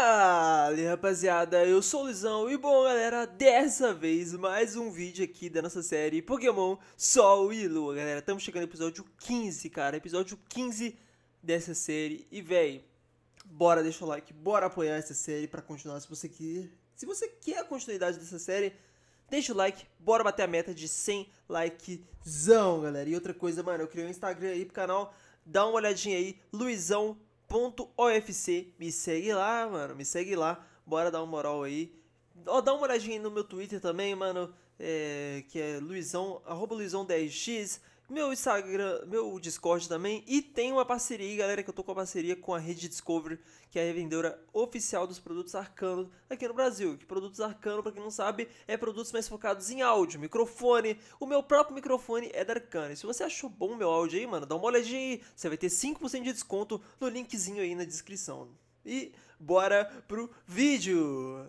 Fala, rapaziada, eu sou o Luizão e bom galera, dessa vez mais um vídeo aqui da nossa série Pokémon Sol e Lua, galera. Estamos chegando no episódio 15, cara, episódio 15 dessa série. E véi, bora, deixa o like, bora apoiar essa série pra continuar. Se você quer a continuidade dessa série, deixa o like, bora bater a meta de 100 likezão, galera. E outra coisa, mano, eu criei um Instagram aí pro canal, dá uma olhadinha aí, Luizão.ofc, me segue lá, mano, me segue lá, bora dar uma moral aí. Ó, dá uma olhadinha aí no meu Twitter também, mano, que é Luizão, @Luizão10x, meu Instagram, meu Discord também, e tem uma parceria aí, galera, que eu tô com a parceria com a Rede Discovery, que é a revendedora oficial dos produtos Arcano aqui no Brasil. Que produtos Arcano, pra quem não sabe, é produtos mais focados em áudio, microfone. O meu próprio microfone é da Arcano. E se você achou bom o meu áudio aí, mano, dá uma olhadinha aí, você vai ter 5% de desconto no linkzinho aí na descrição. E bora pro vídeo!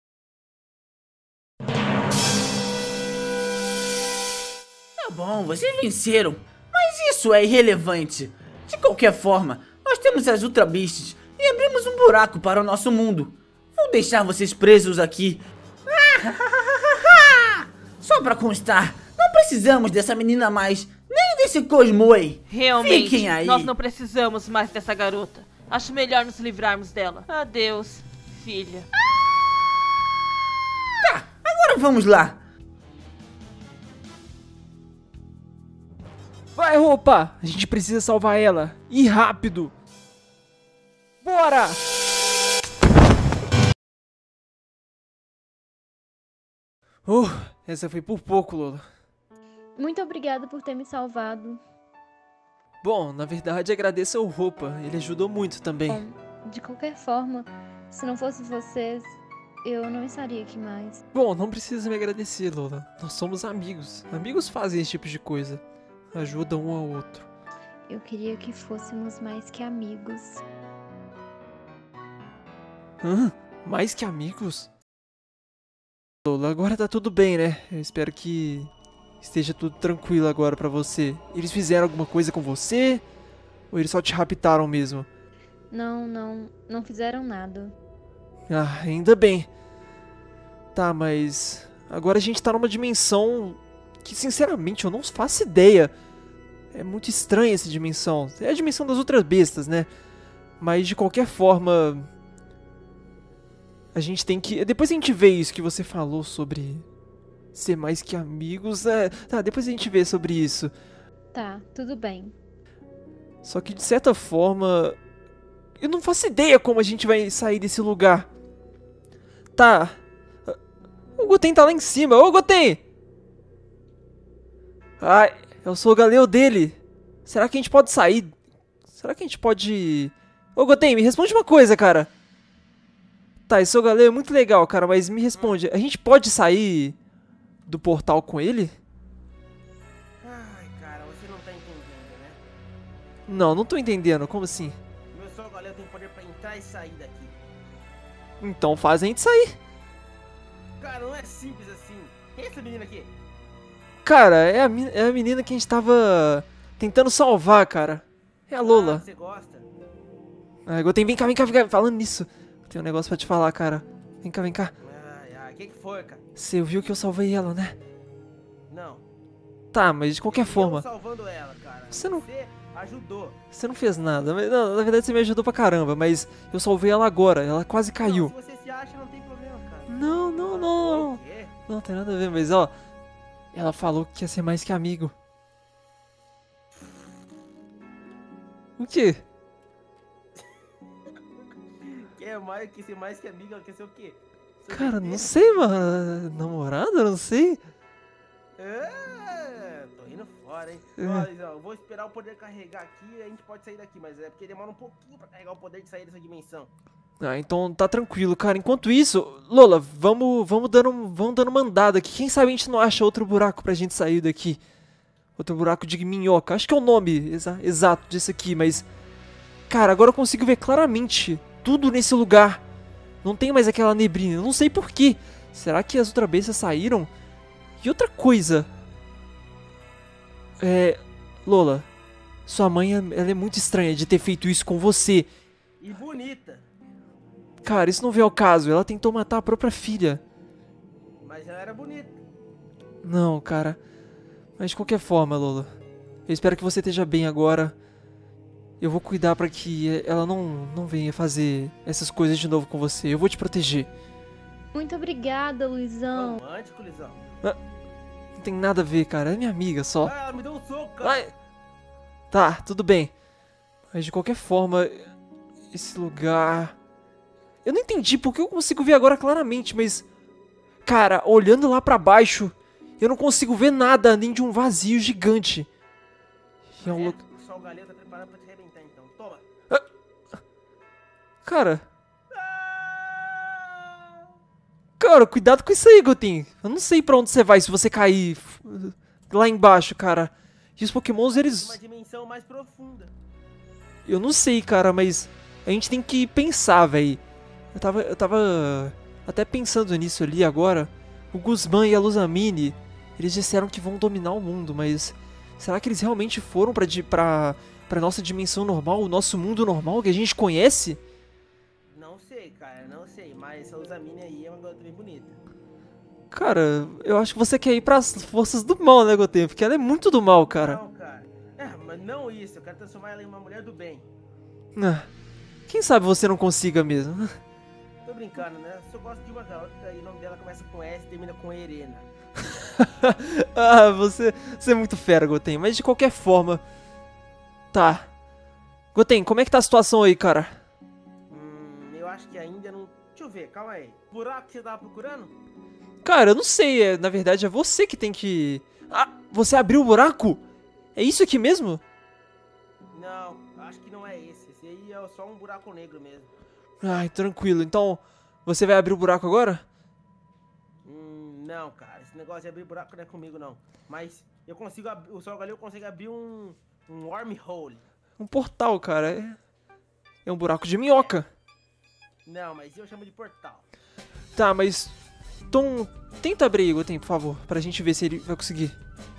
Tá bom, vocês venceram, mas isso é irrelevante. De qualquer forma, nós temos as Ultra Beasts e abrimos um buraco para o nosso mundo. Vou deixar vocês presos aqui. Só pra constar, não precisamos dessa menina mais, nem desse Cosmoe. Realmente, Fiquem aí. nós não precisamos mais dessa garota. Acho melhor nos livrarmos dela. Adeus, filha. Tá, agora vamos lá. Vai, roupa! A gente precisa salvar ela. E rápido! Bora! Essa foi por pouco, Lola. Muito obrigada por ter me salvado. Bom, na verdade agradeço ao Roupa. Ele ajudou muito também. Bom, de qualquer forma, se não fosse vocês, eu não estaria aqui mais. Bom, não precisa me agradecer, Lola. Nós somos amigos. Amigos fazem esse tipo de coisa. Ajudam um ao outro. Eu queria que fôssemos mais que amigos. Hã? Mais que amigos? Lola, agora tá tudo bem, né? Eu espero que esteja tudo tranquilo agora pra você. Eles fizeram alguma coisa com você? Ou eles só te raptaram mesmo? Não fizeram nada. Ah, ainda bem. Tá, mas agora a gente tá numa dimensão que, sinceramente, eu não faço ideia. É muito estranha essa dimensão. É a dimensão das outras bestas, né? Mas, de qualquer forma, a gente tem que... Depois a gente vê isso que você falou sobre ser mais que amigos. Tá, depois a gente vê sobre isso. Tá, tudo bem. Só que, de certa forma, eu não faço ideia como a gente vai sair desse lugar. Tá. O Goten tá lá em cima. Ô, Goten! Ah, eu sou o Galeu dele. Será que a gente pode sair? Será que a gente pode... Ô, Goten, me responde uma coisa, cara. Tá, esse seu Galeu é muito legal, cara, mas me responde. A gente pode sair do portal com ele? Ai, cara, você não tá entendendo, né? Não tô entendendo. Como assim? Meu só Galeu tem poder pra entrar e sair daqui. Então faz a gente sair. Cara, não é simples assim. Quem é essa menina aqui? Cara, é a menina que a gente tava tentando salvar, cara. É a Lola. Você gosta? Ah, Goten, vem cá. Falando nisso, tem um negócio pra te falar, cara. Vem cá. Ai, que foi, cara? Você viu que eu salvei ela, né? Não. Tá, mas de qualquer forma. Eu salvando ela, cara. Você não ajudou. Você não fez nada. Não, na verdade você me ajudou pra caramba, mas eu salvei ela agora. Ela quase caiu. Não, se você se acha, não tem problema, cara. Não. O quê? Não tem nada a ver, mas ó. Ela falou que ia ser mais que amigo. O quê? Quer ser mais que amiga? Ela quer ser o quê? Cara, não sei, mano. Namorada? Não sei. Tô indo fora, hein? Olha, eu vou esperar o poder carregar aqui e a gente pode sair daqui, mas é porque demora um pouquinho pra carregar o poder de sair dessa dimensão. Ah, então tá tranquilo, cara. Enquanto isso, Lola, vamos dando uma andada aqui. Quem sabe a gente não acha outro buraco pra gente sair daqui. Outro buraco de minhoca. Acho que é o nome exato disso aqui, mas... Cara, agora eu consigo ver claramente tudo nesse lugar. Não tem mais aquela neblina. Eu não sei porquê. Será que as Ultra Bestas saíram? E outra coisa... Lola, sua mãe, ela é muito estranha de ter feito isso com você. E bonita. Cara, isso não veio ao caso. Ela tentou matar a própria filha. Mas ela era bonita. Não, cara. Mas de qualquer forma, Lola, eu espero que você esteja bem agora. Eu vou cuidar pra que ela não venha fazer essas coisas de novo com você. Eu vou te proteger. Muito obrigada, Luizão. Romântico, Luizão. Não tem nada a ver, cara. É minha amiga só. Ah, ela me deu um soco, cara. Ai. Tá, tudo bem. Mas de qualquer forma, esse lugar... Eu não entendi porque eu consigo ver agora claramente, mas... Cara, olhando lá pra baixo, eu não consigo ver nada além de um vazio gigante. E é um lugar... O Sol Galego tá preparado pra te arrebentar, então. Toma. Cara... Cara, cuidado com isso aí, Goten. Eu não sei pra onde você vai se você cair lá embaixo, cara. E os pokémons, eles... Uma dimensão mais profunda. Eu não sei, cara, mas a gente tem que pensar, véi. Eu tava até pensando nisso ali agora. O Guzman e a Luzamine, eles disseram que vão dominar o mundo, mas... Será que eles realmente foram pra nossa dimensão normal, o nosso mundo normal que a gente conhece? Não sei, cara, não sei. Mas essa Luzamine aí é uma garota bem bonita. Cara, eu acho que você quer ir pras forças do mal, né, Goten? Porque ela é muito do mal, cara. Não, cara. Mas não isso. Eu quero transformar ela em uma mulher do bem. Ah, quem sabe você não consiga mesmo. Tô brincando, né? Eu só gosto de uma garota e o nome dela começa com S e termina com Erena. Ah, você é muito fera, Goten. Mas de qualquer forma... Tá. Goten, como é que tá a situação aí, cara? Eu acho que ainda não... Deixa eu ver, calma aí. Buraco que você tava procurando? Cara, eu não sei. Na verdade, é você que tem que... Ah, você abriu o buraco? É isso aqui mesmo? Não, acho que não é esse. Esse aí é só um buraco negro mesmo. Ai, tranquilo. Então, você vai abrir o buraco agora? Não, cara. Esse negócio de abrir buraco não é comigo, não. Mas eu consigo abrir... O Sol Galego consegue abrir um wormhole. Um portal, cara. É um buraco de minhoca. Não, mas eu chamo de portal. Tá, mas... Então, tenta abrir aí, Goten, por favor. Pra gente ver se ele vai conseguir.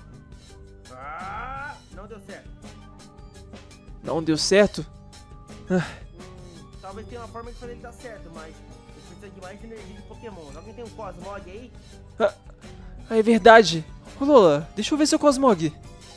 Não deu certo. Não deu certo? Talvez tenha uma forma de fazer ele dar certo, mas eu preciso de mais energia de Pokémon. Alguém tem um Cosmog aí? Ah, é verdade. Ô, Lola, deixa eu ver seu Cosmog.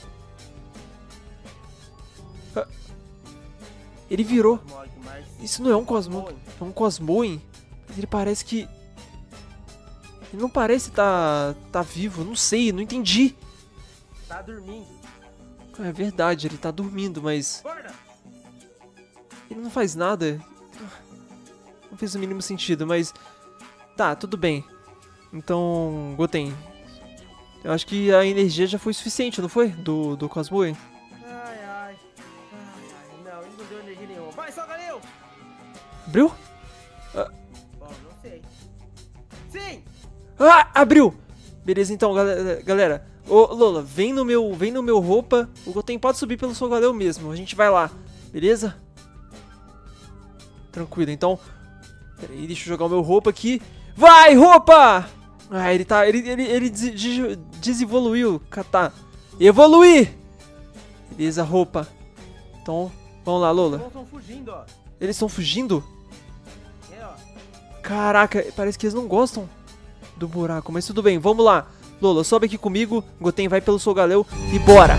Ele virou. Cosmog, mas... Isso não é um Cosmog. É um Cosmoem. Mas ele parece que... Ele não parece tá vivo. Não sei, não entendi. Tá dormindo. É verdade, ele tá dormindo, mas... Acorda! Ele não faz nada. Não fez o mínimo sentido, mas... Tá, tudo bem. Então, Goten, eu acho que a energia já foi suficiente, não foi? Do Cosmoem. Ai. Não, ele não deu energia nenhuma. Vai, Sol Galego! Abriu? Bom, não sei. Sim! Ah, abriu! Beleza, então, galera. Ô, Lola, vem no meu roupa. O Goten pode subir pelo Sol Galego mesmo. A gente vai lá, beleza? Tranquilo, então. Peraí, deixa eu jogar o meu roupa aqui. Vai, roupa! Ah, ele desevoluiu. Catar. Evoluir! Beleza, roupa. Então, vamos lá, Lola. Eles estão fugindo, ó. Eles estão fugindo? É, ó. Caraca, parece que eles não gostam do buraco, mas tudo bem, vamos lá. Lola, sobe aqui comigo, Goten vai pelo Sol Galego e bora!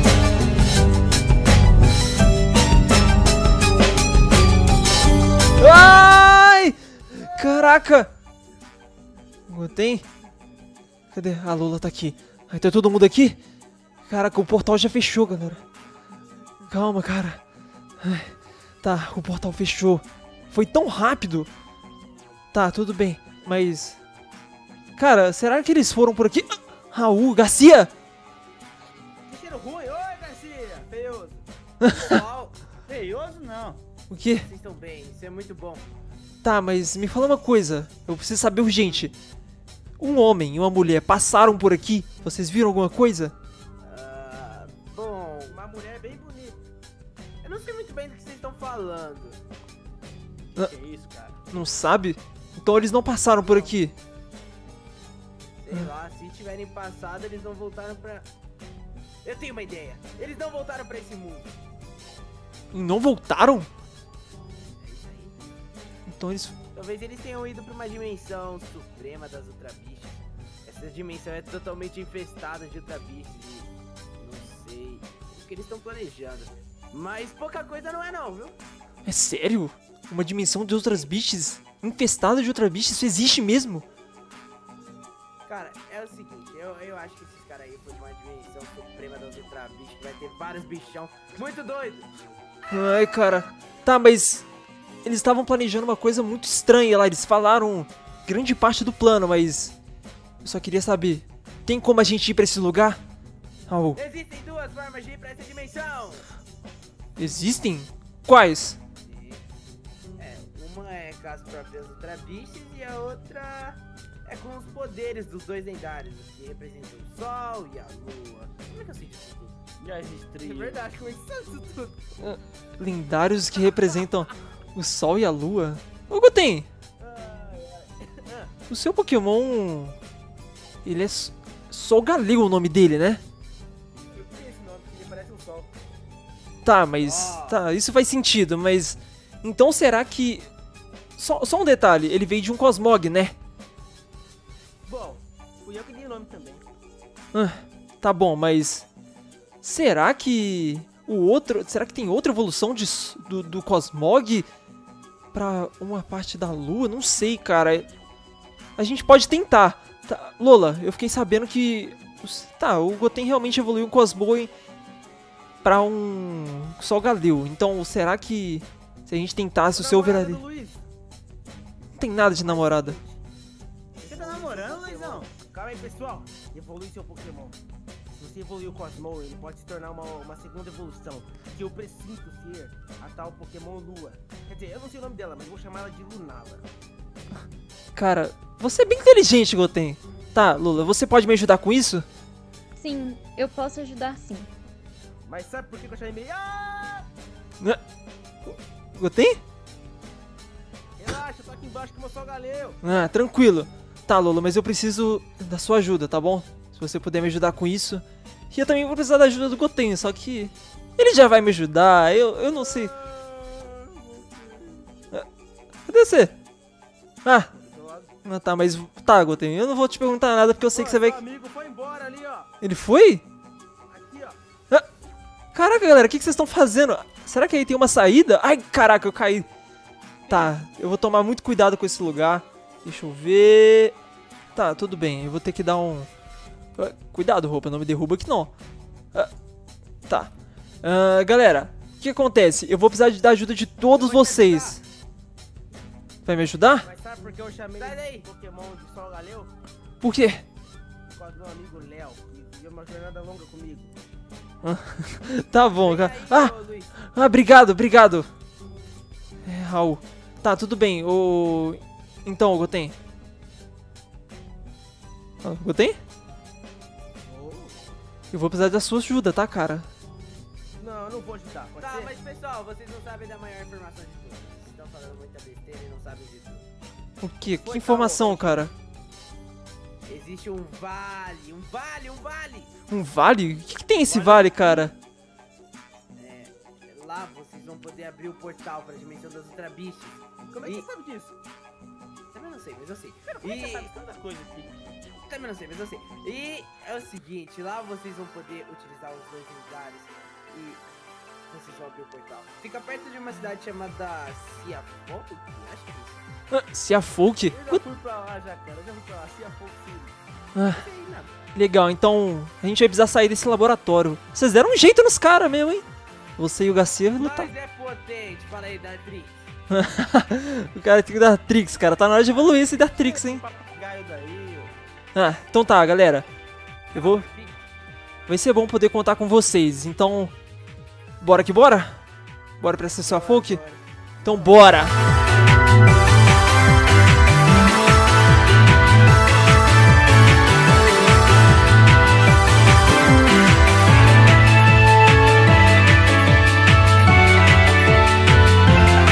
Ai! Caraca! Goten? Cadê? A Lola tá aqui. Ai, tá todo mundo aqui? Caraca, o portal já fechou, galera. Calma, cara. Ai, tá, o portal fechou. Foi tão rápido. Tá, tudo bem, mas... Cara, será que eles foram por aqui? Raul, Garcia! Que cheiro ruim. Oi, Garcia. Feioso. Feioso não. O quê? Vocês estão bem. Isso é muito bom. Tá, mas me fala uma coisa. Eu preciso saber urgente. Um homem e uma mulher passaram por aqui. Vocês viram alguma coisa? Bom, uma mulher bem bonita. Eu não sei muito bem do que vocês estão falando. Ah. Que isso, cara? Não sabe? Então eles não passaram por aqui. Sei lá, se tiverem passado, eles não voltaram pra... Eu tenho uma ideia. Eles não voltaram pra esse mundo. E não voltaram? É isso aí. Então eles... Talvez eles tenham ido pra uma dimensão suprema das ultrabichas. Essa dimensão é totalmente infestada de ultrabichos e não sei o que eles estão planejando. Mas pouca coisa não é não, viu? É sério? Uma dimensão de outras bichas? Infestada de outras bichas? Isso existe mesmo? Cara, é o seguinte, eu acho que esses caras aí foram uma dimensão suprema das ultrabichas, que vai ter vários bichão muito doidos. Ai, cara. Tá, mas eles estavam planejando uma coisa muito estranha lá. Eles falaram grande parte do plano, mas eu só queria saber, tem como a gente ir pra esse lugar? Raul. Existem duas formas de ir pra essa dimensão. Existem? Quais? Uma é com as próprias ultrabichas e a outra é com os poderes dos dois lendários, que representam o Sol e a Lua. Como é que eu sei disso tudo? Já registrei. É verdade, como é que você sabe disso tudo? Lendários que representam o Sol e a Lua? Ô, Goten, o seu Pokémon... Ele é Solgaleo o nome dele, né? Eu tenho esse nome, porque ele parece um sol. Tá, mas... Tá, isso faz sentido, mas... Então será que... Só um detalhe, ele veio de um Cosmog, né? Bom, fui eu que dei o nome também. Tá bom, mas... Será que... O outro... Será que tem outra evolução do Cosmog pra uma parte da Lua? Não sei, cara. A gente pode tentar. Tá, Lola, eu fiquei sabendo que... Tá, o Goten realmente evoluiu um Cosmog pra um Solgaleo. Então, será que... Se a gente tentasse, o seu viraria... Não tem nada de namorada. Você tá namorando, Luizão? Calma aí, pessoal. Evolui seu Pokémon. Se você evoluir o Cosmo, ele pode se tornar uma segunda evolução, que eu presinto ser a tal Pokémon Lua. Quer dizer, eu não sei o nome dela, mas vou chamar ela de Lunala. Cara, você é bem inteligente, Goten. Tá, Lola, você pode me ajudar com isso? Sim, eu posso ajudar sim. Mas sabe por que eu chamei? Ah! Goten? Relaxa, eu tô aqui embaixo com o meu Solgaleo. Ah, tranquilo. Tá, Lola, mas eu preciso da sua ajuda, tá bom? Se você puder me ajudar com isso. E eu também vou precisar da ajuda do Goten, só que... Ele já vai me ajudar, eu não sei. Cadê você? Ah, tá, mas... Tá, Goten, eu não vou te perguntar nada porque eu sei que você vai... Meu amigo foi embora ali, ó. Ele foi? Aqui, ó. Caraca, galera, o que vocês estão fazendo? Será que aí tem uma saída? Ai, caraca, eu caí. Tá, eu vou tomar muito cuidado com esse lugar. Deixa eu ver... Tá, tudo bem, eu vou ter que dar um... Cuidado, roupa, não me derruba aqui não. Tá. Galera, o que acontece? Eu vou precisar da ajuda de todos vocês. Vai me ajudar? Mas sabe por que eu chamei esse Pokémon de Solgaleo? Por quê? Por causa do meu amigo Léo, que viu uma jornada longa comigo. Tá bom, cara. Vem aí, ô, Luiz. Obrigado. Raul. Tá, tudo bem. Então, Goten. Goten? Eu vou precisar da sua ajuda, tá, cara? Não, eu não vou ajudar. Tá, mas pessoal, vocês não sabem da maior informação de tudo. Vocês estão falando muita besteira e não sabem de tudo. O quê? Que informação, cara? Existe um vale. Um vale? O que tem esse vale, cara? Lá vocês vão poder abrir o portal pra dimensão das ultrabichas. Como é que você sabe disso? Também não sei, mas eu sei. Como é que você sabe tanta coisa aqui? Também não sei, mas eu sei. E é o seguinte, lá vocês vão poder utilizar os dois lugares e vocês vão abrir o portal. Fica perto de uma cidade chamada Ciafolk, acho que é isso. Ciafolk? Eu já fui pra lá já, cara. Eu já fui pra lá. Ciafolk, sim. Não sei nada. Legal, então a gente vai precisar sair desse laboratório. Vocês deram um jeito nos caras mesmo, hein? Você e o Garcia lutar. Mas é potente, fala aí, Datrix. O cara tem que dar tricks, cara. Tá na hora de evoluir esse dar tricks, hein? Papagaio daí, ó. Então tá, galera. Vai ser bom poder contar com vocês. Então, bora que bora? Bora pra essa sua folk? Então bora!